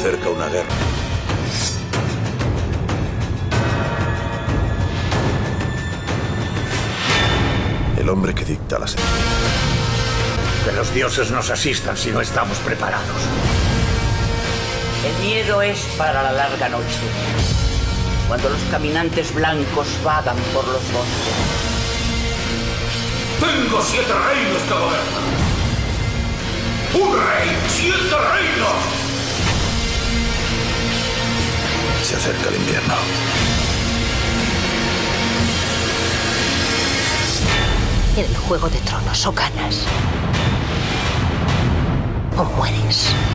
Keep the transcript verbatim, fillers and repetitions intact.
acerca una guerra. El hombre que dicta la sentencia. Que los dioses nos asistan si no estamos preparados. El miedo es para la larga noche, cuando los caminantes blancos vagan por los bosques. Tengo siete reinos que gobernan. ¡Un rey! ¡Siete reinos! Se acerca el invierno. En el Juego de Tronos o ganas o mueres.